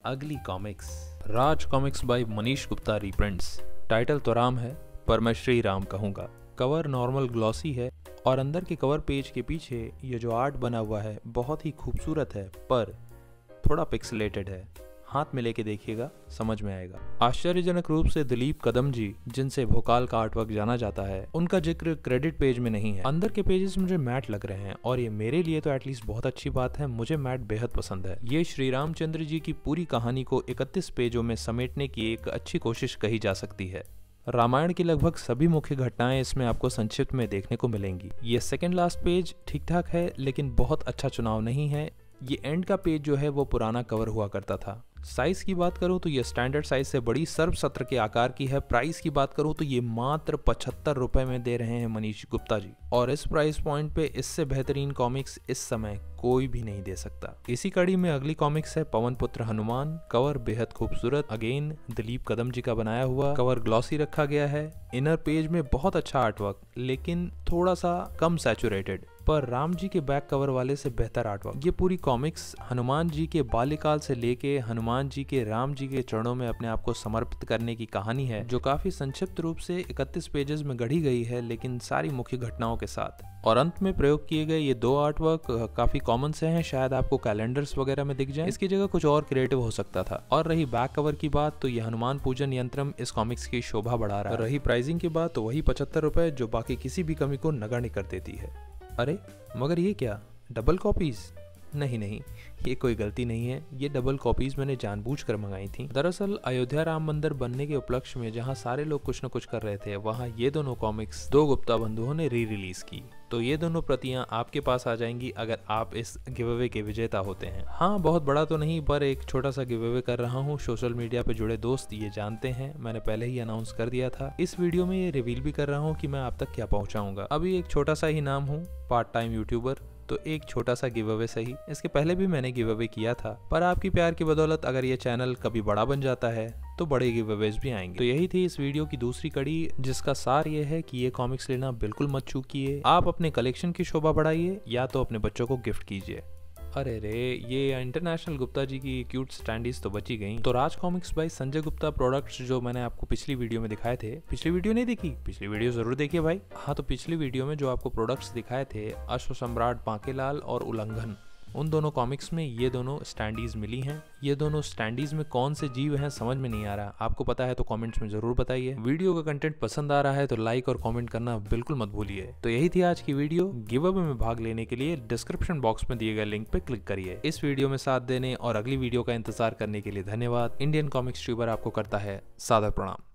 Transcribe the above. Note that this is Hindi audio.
अगली comics Raj comics by Manish Gupta reprints. Title तो राम है पर मैं श्री राम कहूँगा। कवर नॉर्मल ग्लॉसी है और अंदर के कवर पेज के पीछे ये जो आर्ट बना हुआ है बहुत ही खूबसूरत है पर थोड़ा पिक्सलेटेड है। हाथ में लेके देखिएगा समझ में आएगा। आश्चर्यजनक रूप से दिलीप कदम जी, जिनसे भोकाल का आर्टवर्क जाना जाता है, उनका जिक्र क्रेडिट पेज में नहीं है। अंदर के पेजेस मुझे मैट लग रहे हैं और ये मेरे लिए तो एटलीस्ट बहुत अच्छी बात है। मुझे मैट बेहद पसंद है। ये श्री रामचंद्र जी की पूरी कहानी को 31 पेजों में समेटने की एक अच्छी कोशिश कही जा सकती है। रामायण की लगभग सभी मुख्य घटनाएं इसमें आपको संक्षिप्त में देखने को मिलेंगी। ये सेकेंड लास्ट पेज ठीक ठाक है लेकिन बहुत अच्छा चुनाव नहीं है। ये एंड का पेज जो है वो पुराना कवर हुआ करता था। साइज की बात करूं तो ये स्टैंडर्ड साइज से बड़ी सर्व सत्र के आकार की है। प्राइस की बात करूं तो ये मात्र 75 रुपए में दे रहे हैं मनीष गुप्ता जी, और इस प्राइस पॉइंट पे इससे बेहतरीन कॉमिक्स इस समय कोई भी नहीं दे सकता। इसी कड़ी में अगली कॉमिक्स है पवन पुत्र हनुमान। कवर बेहद खूबसूरत, अगेन दिलीप कदम जी का बनाया हुआ। कवर ग्लॉसी रखा गया है। इनर पेज में बहुत अच्छा आर्टवर्क लेकिन थोड़ा सा कम सैचुरेटेड, पर राम जी के बैक कवर वाले से बेहतर आर्टवर्क। ये पूरी कॉमिक्स हनुमान जी के बाल्यकाल से लेके हनुमान जी के राम जी के चरणों में अपने आप को समर्पित करने की कहानी है, जो काफी संक्षिप्त रूप से 31 पेजेस में गढ़ी गई है लेकिन सारी मुख्य घटनाओं के साथ। और अंत में प्रयोग किए गए ये दो आर्टवर्क काफी कॉमन से हैं, शायद आपको कैलेंडर्स वगैरह में दिख जाए। इसकी जगह कुछ और क्रिएटिव हो सकता था। और रही बैक कवर की बात तो ये हनुमान पूजन यंत्रम इस कॉमिक्स की शोभा बढ़ा रहा है। रही प्राइसिंग की बात तो वही 75 रुपए जो बाकी किसी भी कमी को नगण्य कर देती है। अरे मगर ये क्या, डबल कॉपीज? नहीं, ये कोई गलती नहीं है। ये डबल कॉपीज मैंने जानबूझकर मंगाई थी। दरअसल अयोध्या राम मंदिर बनने के उपलक्ष्य में जहां सारे लोग कुछ न कुछ कर रहे थे, वहां ये दोनों कॉमिक्स दो गुप्ता बंधुओं ने री रिलीज की। तो ये दोनों प्रतियां आपके पास आ जाएंगी अगर आप इस गिव अवे के विजेता होते हैं। हाँ, बहुत बड़ा तो नहीं पर एक छोटा सा गिव अवे कर रहा हूँ। सोशल मीडिया पे जुड़े दोस्त ये जानते हैं, मैंने पहले ही अनाउंस कर दिया था। इस वीडियो में ये रिवील भी कर रहा हूँ कि मैं आप तक क्या पहुँचाऊंगा। अभी एक छोटा सा ही नाम हूँ, पार्ट टाइम यूट्यूबर, तो एक छोटा सा गिव अवे सही। इसके पहले भी मैंने गिव अवे किया था, पर आपकी प्यार की बदौलत अगर ये चैनल कभी बड़ा बन जाता है तो बड़े गिव अवेज भी आएंगे। तो यही थी इस वीडियो की दूसरी कड़ी, जिसका सार ये है कि ये कॉमिक्स लेना बिल्कुल मत चूकिए। आप अपने कलेक्शन की शोभा बढ़ाइए या तो अपने बच्चों को गिफ्ट कीजिए। अरे रे, ये इंटरनेशनल गुप्ता जी की क्यूट स्टैंडीज तो बची गई। तो Raj comics by Sanjay Gupta products जो मैंने आपको पिछली वीडियो में दिखाए थे, पिछली वीडियो नहीं देखी, पिछली वीडियो जरूर देखिए भाई। हाँ, तो पिछली वीडियो में जो आपको प्रोडक्ट्स दिखाए थे, अश्व सम्राट बांकेलाल और उल्लंघन, उन दोनों कॉमिक्स में ये दोनों स्टैंडीज मिली हैं। ये दोनों स्टैंडीज में कौन से जीव हैं समझ में नहीं आ रहा। आपको पता है तो कमेंट्स में जरूर बताइए। वीडियो का कंटेंट पसंद आ रहा है तो लाइक और कमेंट करना बिल्कुल मत भूलिए। तो यही थी आज की वीडियो। गिव अवे में भाग लेने के लिए डिस्क्रिप्शन बॉक्स में दिए गए लिंक पे क्लिक करिए। इस वीडियो में साथ देने और अगली वीडियो का इंतजार करने के लिए धन्यवाद। इंडियन कॉमिक्स ट्यूबर आपको करता है सादर प्रणाम।